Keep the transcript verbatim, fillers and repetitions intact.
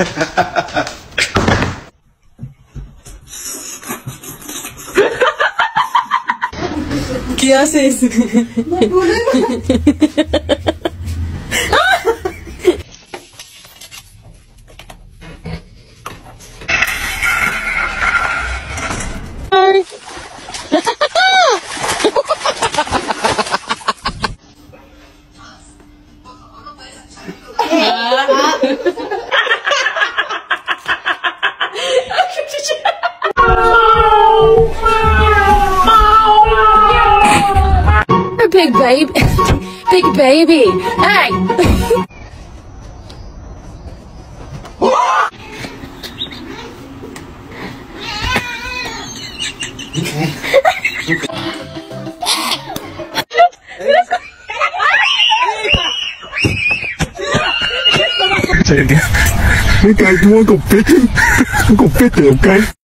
¿Qué haces? Big baby, big baby, hey! Say it again. Okay, you wanna go fishing? We'll go fishing, okay?